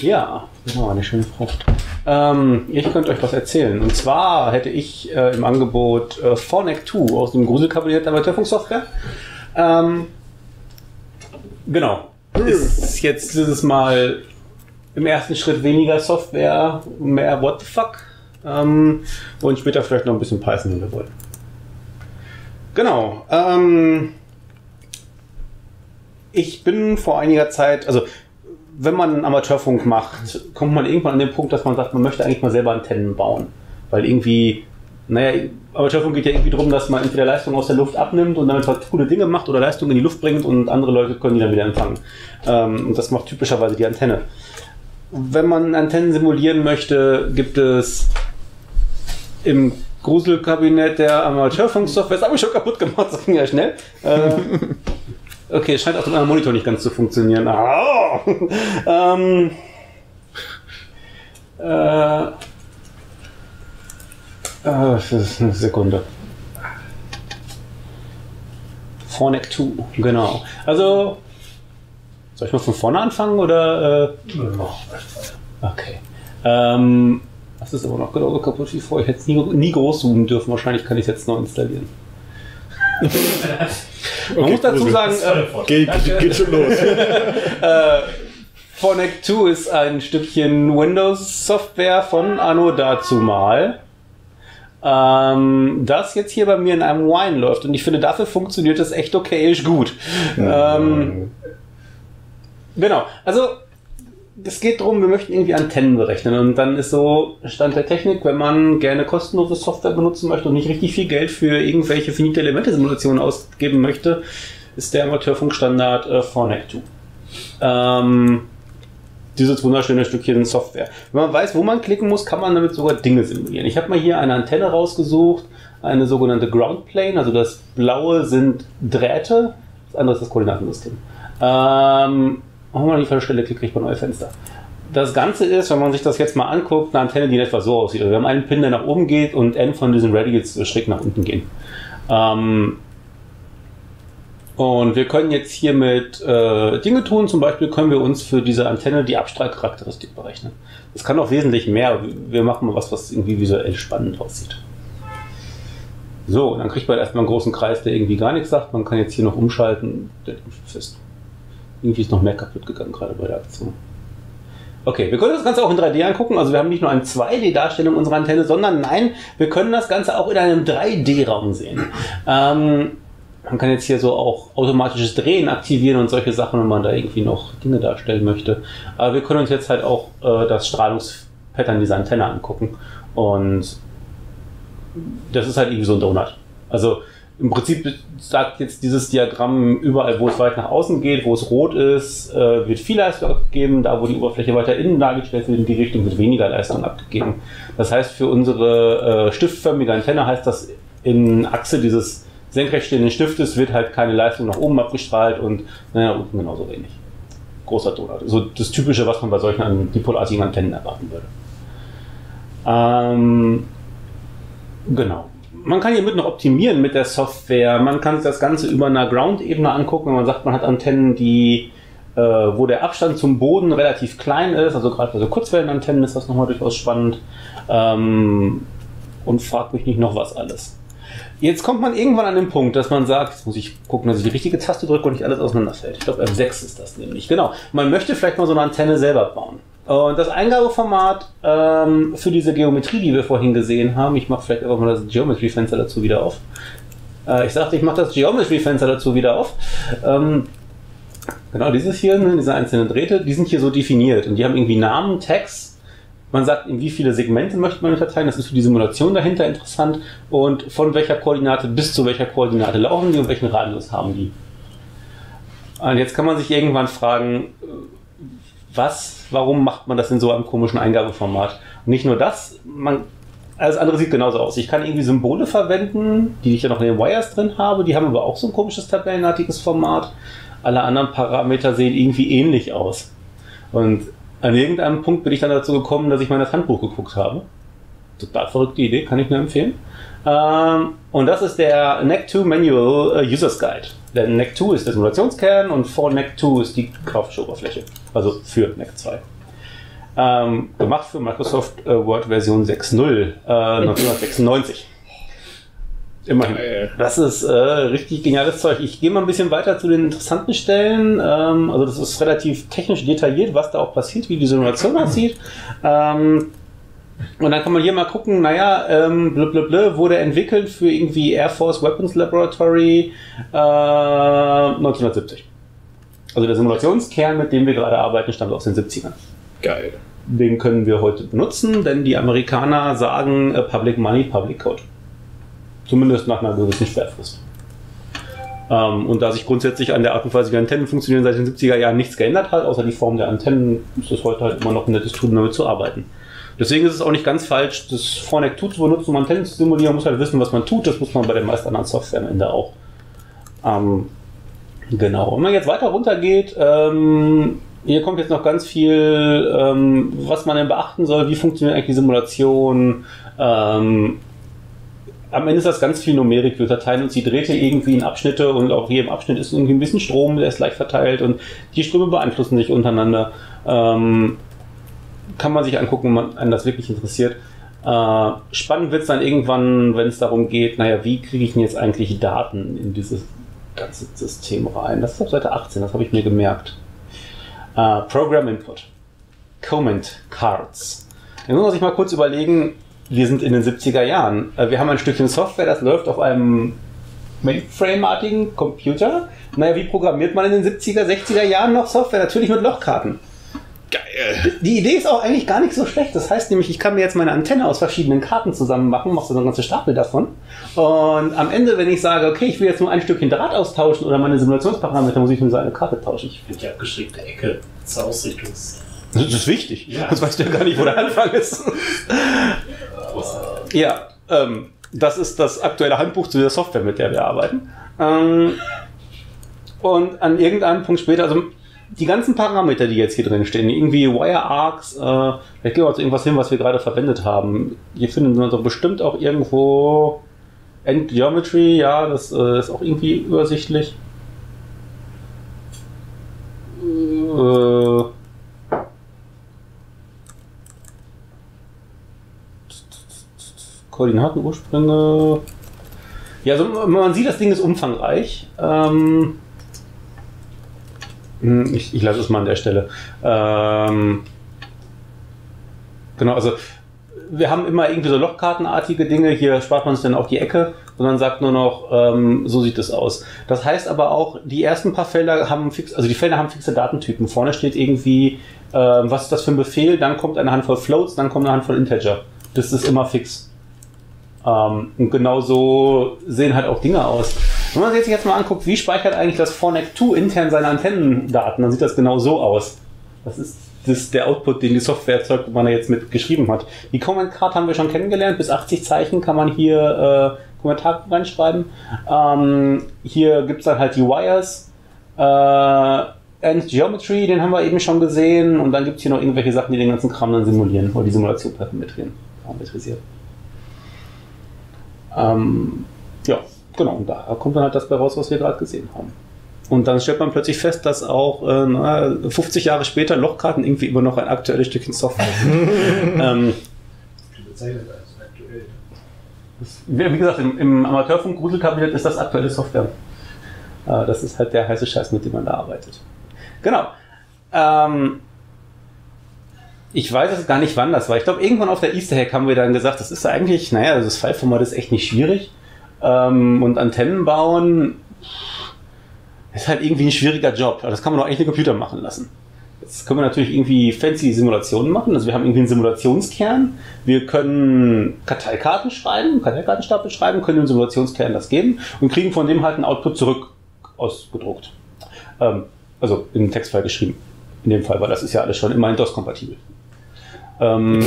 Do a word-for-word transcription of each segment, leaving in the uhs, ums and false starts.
Ja, genau, eine schöne Frucht. Ähm, ich könnte euch was erzählen. Und zwar hätte ich äh, im Angebot äh, Fornac zwei aus dem Gruselkabinett der Amateurfunksoftware. Ähm, genau. Ist jetzt dieses Mal im ersten Schritt weniger Software, mehr What the fuck. Ähm, und später vielleicht noch ein bisschen Python, wenn wir wollen. Genau. Ähm, ich bin vor einiger Zeit, also wenn man Amateurfunk macht, kommt man irgendwann an den Punkt, dass man sagt, man möchte eigentlich mal selber Antennen bauen. Weil irgendwie, naja, Amateurfunk geht ja irgendwie darum, dass man entweder Leistung aus der Luft abnimmt und damit halt coole Dinge macht oder Leistung in die Luft bringt und andere Leute können die dann wieder empfangen. Ähm, und das macht typischerweise die Antenne. Wenn man Antennen simulieren möchte, gibt es im Gruselkabinett der Amateurfunksoftware, das habe ich schon kaputt gemacht, das ging ja schnell. Äh, Okay, es scheint auf dem anderen Monitor nicht ganz zu funktionieren. Ah, ähm, äh, äh, das ist eine Sekunde. Fornac zwei, genau. Also, soll ich mal von vorne anfangen oder? Äh? Okay. Ähm, das ist aber noch genauso kaputt wie vorher. Ich hätte es nie, nie groß zoomen dürfen. Wahrscheinlich kann ich es jetzt noch installieren. Man okay, muss dazu sagen, äh, geht, geht schon los. äh, Fornac zwei ist ein Stückchen Windows-Software von Anno dazu mal, ähm, das jetzt hier bei mir in einem Wine läuft. Und ich finde, dafür funktioniert es echt okayisch gut. Mhm. Ähm, genau, also es geht darum, wir möchten irgendwie Antennen berechnen und dann ist so Stand der Technik, wenn man gerne kostenlose Software benutzen möchte und nicht richtig viel Geld für irgendwelche finite Elemente-Simulationen ausgeben möchte, ist der Amateurfunkstandard äh, Fornac zwei. Ähm, dieses wunderschöne Stückchen Software. Wenn man weiß, wo man klicken muss, kann man damit sogar Dinge simulieren. Ich habe mal hier eine Antenne rausgesucht, eine sogenannte Ground Plane, also das blaue sind Drähte, das andere ist das Koordinatensystem. Ähm, Machen wir an die falsche Stelle, kriegt man neue Fenster. Das Ganze ist, wenn man sich das jetzt mal anguckt, eine Antenne, die in etwa so aussieht. Also wir haben einen Pin, der nach oben geht und N von diesen Radials schräg nach unten gehen. Ähm und wir können jetzt hier mit äh, Dinge tun. Zum Beispiel können wir uns für diese Antenne die Abstrahlcharakteristik berechnen. Das kann auch wesentlich mehr. Wir machen mal was, was irgendwie visuell spannend aussieht. So, dann kriegt man erstmal einen großen Kreis, der irgendwie gar nichts sagt. Man kann jetzt hier noch umschalten. Der fest. Irgendwie ist noch mehr kaputt gegangen, gerade bei der Aktion. Okay, wir können das Ganze auch in drei D angucken. Also wir haben nicht nur eine zwei D-Darstellung unserer Antenne, sondern nein, wir können das Ganze auch in einem drei D-Raum sehen. Ähm, man kann jetzt hier so auch automatisches Drehen aktivieren und solche Sachen, wenn man da irgendwie noch Dinge darstellen möchte. Aber wir können uns jetzt halt auch äh, das Strahlungspattern dieser Antenne angucken. Und das ist halt irgendwie so ein Donut. Also im Prinzip sagt jetzt dieses Diagramm, überall wo es weit nach außen geht, wo es rot ist, äh, wird viel Leistung abgegeben, da wo die Oberfläche weiter innen dargestellt wird, in die Richtung wird weniger Leistung abgegeben. Das heißt, für unsere äh, stiftförmige Antenne heißt das, in Achse dieses senkrecht stehenden Stiftes wird halt keine Leistung nach oben abgestrahlt und naja, unten genauso wenig. Großer Donut. So das Typische, was man bei solchen dipolartigen Antennen erwarten würde. Ähm, genau. Man kann hiermit noch optimieren mit der Software. Man kann sich das Ganze über einer Ground-Ebene angucken, wenn man sagt, man hat Antennen, die, äh, wo der Abstand zum Boden relativ klein ist. Also gerade bei so Kurzwellenantennen ist das nochmal durchaus spannend. Ähm, und fragt mich nicht noch was alles. Jetzt kommt man irgendwann an den Punkt, dass man sagt, jetzt muss ich gucken, dass ich die richtige Taste drücke und nicht alles auseinanderfällt. Ich glaube, F sechs ist das nämlich. Genau. Man möchte vielleicht mal so eine Antenne selber bauen. Und das Eingabeformat ähm, für diese Geometrie, die wir vorhin gesehen haben, ich mache vielleicht einfach mal das Geometry-Fenster dazu wieder auf. Äh, ich sagte, ich mache das Geometry-Fenster dazu wieder auf. Ähm, genau, dieses hier, ne, diese einzelnen Drähte, die sind hier so definiert und die haben irgendwie Namen, Tags. Man sagt, in wie viele Segmente möchte man unterteilen, das ist für die Simulation dahinter interessant und von welcher Koordinate bis zu welcher Koordinate laufen die und welchen Radius haben die. Und jetzt kann man sich irgendwann fragen, was, warum macht man das in so einem komischen Eingabeformat? Und nicht nur das, man, alles andere sieht genauso aus. Ich kann irgendwie Symbole verwenden, die ich ja noch in den Wires drin habe, die haben aber auch so ein komisches tabellenartiges Format. Alle anderen Parameter sehen irgendwie ähnlich aus. Und an irgendeinem Punkt bin ich dann dazu gekommen, dass ich mal in das Handbuch geguckt habe. Total verrückte Idee, kann ich nur empfehlen. Ähm, und das ist der N A C zwei Manual uh, Users Guide. Der N A C zwei ist der Simulationskern und vor N A C zwei ist die grafische Oberfläche. Also für N A C zwei. Ähm, gemacht für Microsoft äh, Word Version sechs Punkt null äh, neunzehnhundertsechsundneunzig. Immerhin. Geil. Das ist äh, richtig geniales Zeug. Ich gehe mal ein bisschen weiter zu den interessanten Stellen. Ähm, also das ist relativ technisch detailliert, was da auch passiert, wie die Simulation aussieht. Ähm, und dann kann man hier mal gucken, naja, ähm, blablabla, wurde entwickelt für irgendwie Air Force Weapons Laboratory äh, neunzehnhundertsiebzig. Also der Simulationskern, mit dem wir gerade arbeiten, stammt aus den siebzigern. Geil. Den können wir heute benutzen, denn die Amerikaner sagen äh, Public Money, Public Code. Zumindest nach einer gewissen Sperrfrist. Ähm, und da sich grundsätzlich an der Art und Weise, wie Antennen funktionieren, seit den siebziger Jahren nichts geändert hat, außer die Form der Antennen, ist es heute halt immer noch ein nettes Tool, damit zu arbeiten. Deswegen ist es auch nicht ganz falsch, das Fornec Tool zu benutzen, um Antennen zu simulieren. Man muss halt wissen, was man tut. Das muss man bei den meisten anderen Software am Ende auch. Ähm, genau. Und wenn man jetzt weiter runter geht, ähm, hier kommt jetzt noch ganz viel, ähm, was man denn beachten soll. Wie funktioniert eigentlich die Simulation? Ähm, Am Ende ist das ganz viel Numerik. Wir verteilen uns die Drähte irgendwie in Abschnitte und auch hier im Abschnitt ist irgendwie ein bisschen Strom, der ist leicht verteilt und die Ströme beeinflussen sich untereinander. Ähm, kann man sich angucken, wenn man einen das wirklich interessiert. Äh, spannend wird es dann irgendwann, wenn es darum geht, naja, wie kriege ich denn jetzt eigentlich Daten in dieses ganze System rein? Das ist auf Seite achtzehn, das habe ich mir gemerkt. Äh, Program Input. Comment Cards. Jetzt muss man sich mal kurz überlegen, wir sind in den siebziger Jahren. Wir haben ein Stückchen Software, das läuft auf einem Mainframe-artigen Computer. Naja, wie programmiert man in den siebziger, sechziger Jahren noch Software? Natürlich mit Lochkarten. Geil. Die Idee ist auch eigentlich gar nicht so schlecht. Das heißt nämlich, ich kann mir jetzt meine Antenne aus verschiedenen Karten zusammen machen, mache so eine ganze Stapel davon. Und am Ende, wenn ich sage, okay, ich will jetzt nur ein Stückchen Draht austauschen oder meine Simulationsparameter, muss ich nur so eine Karte tauschen. Ich finde die abgeschrägte Ecke zur Ausrichtungs... Das ist wichtig. Ja. Sonst weißt du ja gar nicht, wo der Anfang ist. Ja, ähm, das ist das aktuelle Handbuch zu der Software, mit der wir arbeiten. Ähm, und an irgendeinem Punkt später, also die ganzen Parameter, die jetzt hier drin stehen, irgendwie Wire Arcs, äh, vielleicht gehen wir uns irgendwas hin, was wir gerade verwendet haben. Hier finden wir doch bestimmt auch irgendwo End Geometry, ja, das äh, ist auch irgendwie übersichtlich. Äh, Koordinatenursprünge. Ja, also man sieht, das Ding ist umfangreich. Ähm, ich, ich lasse es mal an der Stelle. Ähm, genau, also wir haben immer irgendwie so Lochkartenartige Dinge. Hier spart man uns dann auch die Ecke, sondern sagt nur noch, ähm, so sieht es aus. Das heißt aber auch, die ersten paar Felder haben fix, also die Felder haben fixe Datentypen. Vorne steht irgendwie, äh, was ist das für ein Befehl, dann kommt eine Handvoll Floats, dann kommt eine Handvoll Integer. Das ist immer fix. Um, und genau so sehen halt auch Dinge aus. Wenn man sich jetzt mal anguckt, wie speichert eigentlich das Fornec zwei intern seine Antennendaten, dann sieht das genau so aus. Das ist, das ist der Output, den die Software erzeugt, wo man da jetzt mit geschrieben hat. Die Comment Card haben wir schon kennengelernt. Bis achtzig Zeichen kann man hier äh, Kommentare reinschreiben. Um, hier gibt es dann halt die Wires. Äh, End Geometry, den haben wir eben schon gesehen. Und dann gibt es hier noch irgendwelche Sachen, die den ganzen Kram dann simulieren. Oder die Simulation parametrieren. Parametrisiert. Ähm, ja, genau, und da kommt dann halt das bei raus, was wir gerade gesehen haben. Und dann stellt man plötzlich fest, dass auch äh, na, fünfzig Jahre später Lochkarten irgendwie immer noch ein aktuelles Stückchen Software sind. ähm, das, wie gesagt, im, im Amateurfunk Gruselkabinett ist das aktuelle Software. Äh, das ist halt der heiße Scheiß, mit dem man da arbeitet. Genau. Ähm, Ich weiß jetzt gar nicht, wann das war. Ich glaube, irgendwann auf der Easter Hack haben wir dann gesagt, das ist eigentlich, naja, das File-Format ist echt nicht schwierig. Ähm, und Antennen bauen ist halt irgendwie ein schwieriger Job. Aber das kann man doch eigentlich den Computer machen lassen. Jetzt können wir natürlich irgendwie fancy Simulationen machen. Also wir haben irgendwie einen Simulationskern. Wir können Karteikarten schreiben, Karteikartenstapel schreiben, können dem Simulationskern das geben und kriegen von dem halt einen Output zurück ausgedruckt. Ähm, also in den Textfile geschrieben. In dem Fall, weil das ist ja alles schon immerhin DOS-kompatibel. Ähm,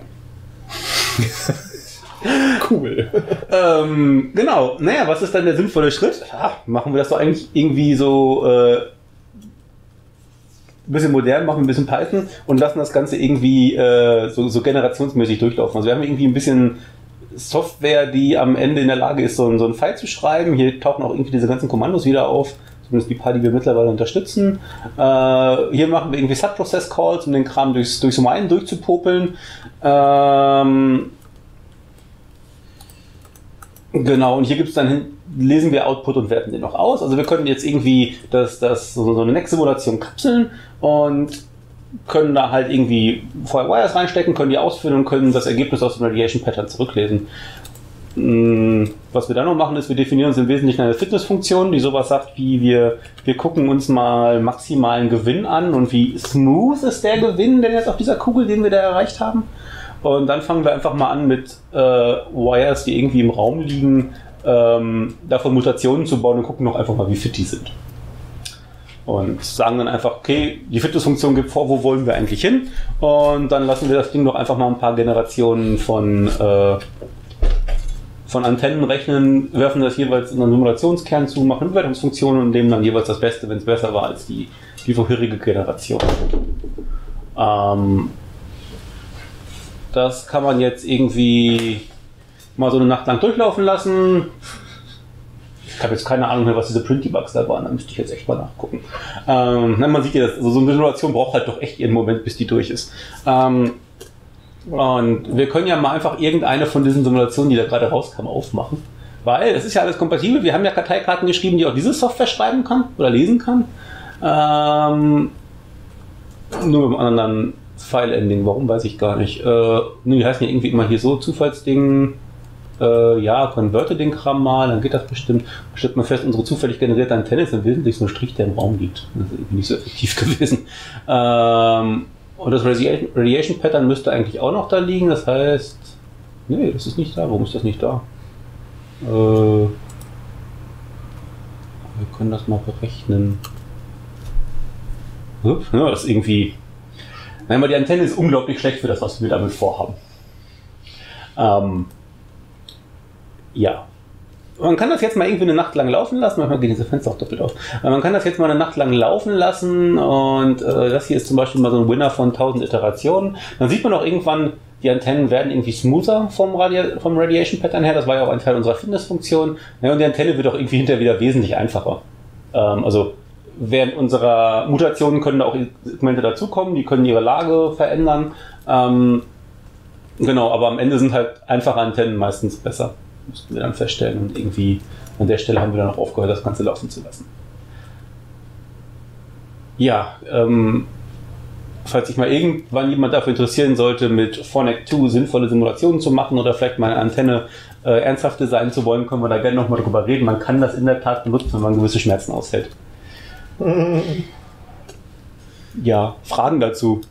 cool. ähm, genau. Naja, was ist dann der sinnvolle Schritt? Ja, machen wir das doch eigentlich irgendwie so äh, ein bisschen modern, machen ein bisschen Python und lassen das Ganze irgendwie äh, so, so generationsmäßig durchlaufen. Also wir haben irgendwie ein bisschen Software, die am Ende in der Lage ist, so, so ein File zu schreiben. Hier tauchen auch irgendwie diese ganzen Kommandos wieder auf. zumindest die paar, die wir mittlerweile unterstützen. Äh, hier machen wir irgendwie Subprocess-Calls, um den Kram durchs, durchs Mine durchzupopeln. Ähm, genau, und hier gibt es dann hin, lesen wir Output und werten den noch aus. Also wir können jetzt irgendwie das, das, so, so eine Next-Simulation kapseln und können da halt irgendwie vorher Wires reinstecken, können die ausführen und können das Ergebnis aus dem Radiation Pattern zurücklesen. Was wir dann noch machen, ist, wir definieren uns im Wesentlichen eine Fitnessfunktion, die sowas sagt wie, wir, wir gucken uns mal maximalen Gewinn an und wie smooth ist der Gewinn denn jetzt auf dieser Kugel, den wir da erreicht haben. Und dann fangen wir einfach mal an mit äh, Wires, die irgendwie im Raum liegen, ähm, davon Mutationen zu bauen und gucken noch einfach mal, wie fit die sind. Und sagen dann einfach, okay, die Fitnessfunktion gibt vor, wo wollen wir eigentlich hin? Und dann lassen wir das Ding doch einfach mal ein paar Generationen von, äh, von Antennen rechnen, werfen das jeweils in einen Simulationskern zu, machen Bewertungsfunktionen und nehmen dann jeweils das Beste, wenn es besser war als die, die vorherige Generation. Ähm, das kann man jetzt irgendwie mal so eine Nacht lang durchlaufen lassen. Ich habe jetzt keine Ahnung mehr, was diese Print-Debugs da waren, da müsste ich jetzt echt mal nachgucken. Ähm, man sieht ja, das, also so eine Simulation braucht halt doch echt ihren Moment, bis die durch ist. Ähm, und wir können ja mal einfach irgendeine von diesen Simulationen, die da gerade rauskam, aufmachen. Weil es ist ja alles kompatibel. Wir haben ja Karteikarten geschrieben, die auch diese Software schreiben kann oder lesen kann. Ähm, nur mit einem anderen File-Ending. Warum, weiß ich gar nicht. Äh, die heißen ja irgendwie immer hier so Zufallsding. Äh, ja, konverte den Kram mal, dann geht das bestimmt. Stellt man fest, unsere zufällig generierte Antenne ist im Wesentlichen so ein Strich, der im Raum liegt. Das ist irgendwie nicht so effektiv gewesen. Ähm, und das Radiation, Radiation Pattern müsste eigentlich auch noch da liegen. Das heißt, nee, das ist nicht da. Warum ist das nicht da? Äh, wir können das mal berechnen. Ups, ja, das ist irgendwie. Nein, aber die Antenne ist unglaublich schlecht für das, was wir damit vorhaben. Ähm, Ja, man kann das jetzt mal irgendwie eine Nacht lang laufen lassen. Manchmal gehen diese Fenster auch doppelt auf. Aber man kann das jetzt mal eine Nacht lang laufen lassen und äh, das hier ist zum Beispiel mal so ein Winner von tausend Iterationen. Dann sieht man auch irgendwann, die Antennen werden irgendwie smoother vom, Radi- vom Radiation Pattern her. Das war ja auch ein Teil unserer Fitnessfunktion. Ja, und die Antenne wird auch irgendwie hinterher wieder wesentlich einfacher. Ähm, also während unserer Mutationen können da auch Segmente dazukommen, die können ihre Lage verändern. Ähm, genau, aber am Ende sind halt einfache Antennen meistens besser. Müssten wir dann feststellen und irgendwie an der Stelle haben wir dann auch aufgehört, das Ganze laufen zu lassen. Ja, ähm, falls sich mal irgendwann jemand dafür interessieren sollte, mit Fornac zwei sinnvolle Simulationen zu machen oder vielleicht mal eine Antenne äh, ernsthaft designen zu wollen, können wir da gerne nochmal drüber reden. Man kann das in der Tat benutzen, wenn man gewisse Schmerzen aushält. Ja, Fragen dazu?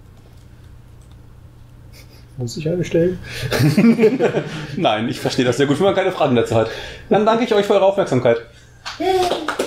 Muss ich eine stellen? Nein, ich verstehe das sehr gut, wenn man keine Fragen dazu hat. Dann danke ich euch für eure Aufmerksamkeit.